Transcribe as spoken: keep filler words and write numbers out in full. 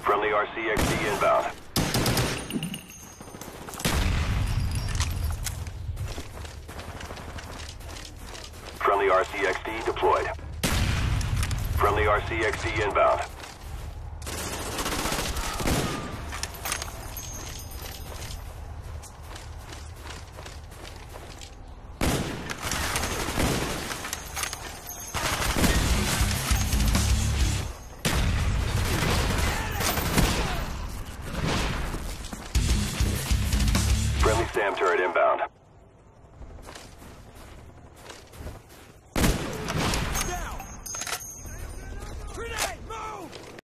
Friendly R C X D inbound. Friendly R C X D deployed. Friendly R C X D inbound. Friendly SAM turret inbound.